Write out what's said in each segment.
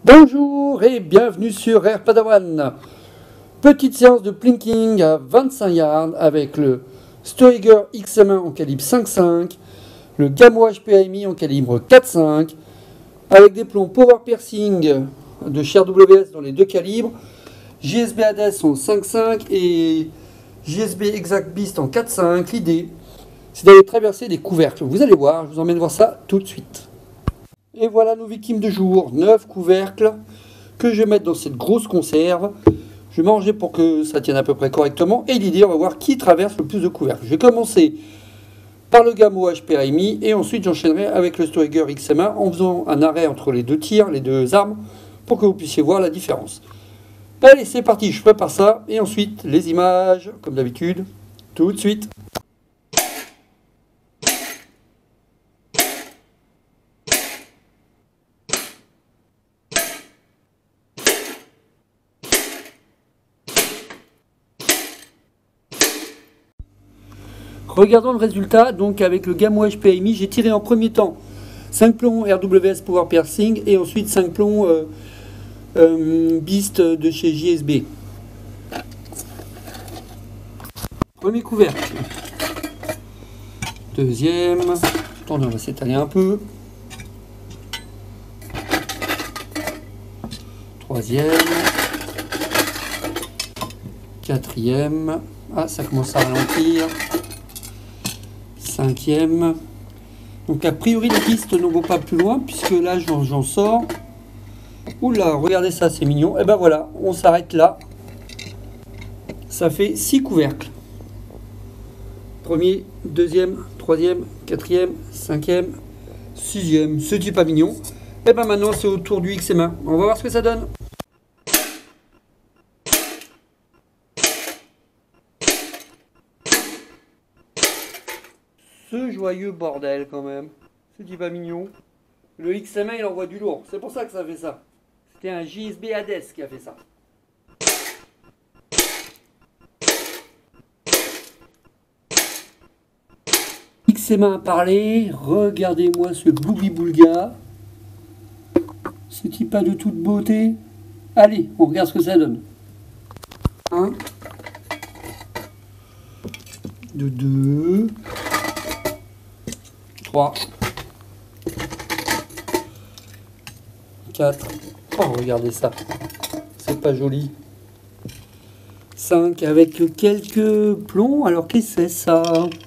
Bonjour et bienvenue sur Air Padawan. Petite séance de plinking à 25 yards avec le Stoiger XM1 en calibre 5.5, le Gamo HP AMI en calibre 4.5, avec des plombs Power Piercing de chez RWS dans les deux calibres, JSB Hades en 5.5 et JSB Exact Beast en 4.5. L'idée, c'est d'aller traverser des couvercles. Vous allez voir, je vous emmène voir ça tout de suite. Et voilà nos victimes de jour, 9 couvercles que je vais mettre dans cette grosse conserve. Je vais manger pour que ça tienne à peu près correctement. Et l'idée, on va voir qui traverse le plus de couvercles. Je vais commencer par le Gamo HP AMI et ensuite j'enchaînerai avec le Stoiger XM1 en faisant un arrêt entre les deux tirs, les deux armes, pour que vous puissiez voir la différence. Allez, c'est parti, je prépare ça et ensuite les images, comme d'habitude, tout de suite. Regardons le résultat, donc avec le Gamo HP AMI, j'ai tiré en premier temps 5 plombs RWS Power Piercing et ensuite 5 plombs Beast de chez JSB. Premier couvercle. Deuxième. Attendez, on va s'étaler un peu. Troisième. Quatrième. Ah, ça commence à ralentir. Cinquième. Donc a priori les pistes ne vont pas plus loin puisque là j'en sors. Oula, regardez ça, c'est mignon. Et ben voilà, on s'arrête là. Ça fait 6 couvercles. Premier, deuxième, troisième, quatrième, cinquième, sixième. C'est pas mignon. Et ben maintenant c'est au tour du XM1. On va voir ce que ça donne. Ce joyeux bordel quand même. C'est pas mignon. Le XM1 il envoie du lourd. C'est pour ça que ça fait ça. C'était un JSB Hades qui a fait ça. XM1 a parlé. Regardez-moi ce boubi-boulga. C'est pas de toute beauté. Allez, on regarde ce que ça donne. 1, 2, 3, 4, oh regardez ça, c'est pas joli. 5 avec quelques plombs, alors qu'est-ce que c'est ça?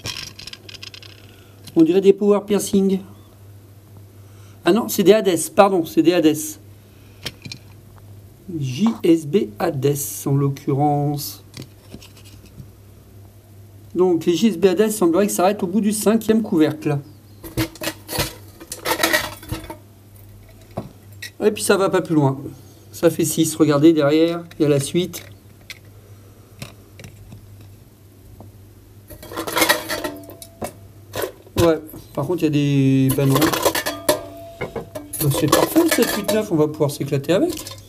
On dirait des Power Piercing. Ah non, c'est des Hades, pardon, c'est des Hades. JSB Hades en l'occurrence. Donc les JSB Hades semblerait que ça s'arrête au bout du 5e couvercle. Et puis ça va pas plus loin. Ça fait 6. Regardez derrière, il y a la suite. Ouais, par contre il y a des banons. C'est parfait, 7, 8, 9, on va pouvoir s'éclater avec.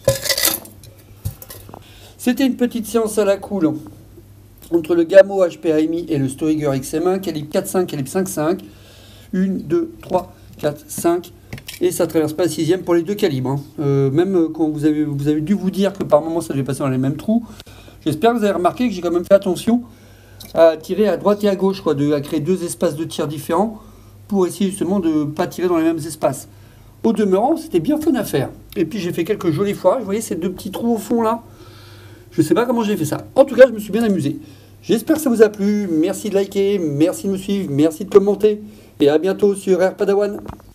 C'était une petite séance à la cool entre le Gamo HP AMI et le Stoiger XM1, calibre 4.5, calibre 5.5. 1, 2, 3, 4, 5. Et ça ne traverse pas le 6e pour les deux calibres. Hein. Même quand vous avez dû vous dire que par moment ça devait passer dans les mêmes trous. J'espère que vous avez remarqué que j'ai quand même fait attention à tirer à droite et à gauche, quoi, à créer deux espaces de tir différents pour essayer justement de ne pas tirer dans les mêmes espaces. Au demeurant, c'était bien fun à faire. Et puis j'ai fait quelques jolis foirages. Vous voyez ces deux petits trous au fond là? Je ne sais pas comment j'ai fait ça. En tout cas, je me suis bien amusé. J'espère que ça vous a plu. Merci de liker, merci de me suivre, merci de commenter. Et à bientôt sur Air Padawan.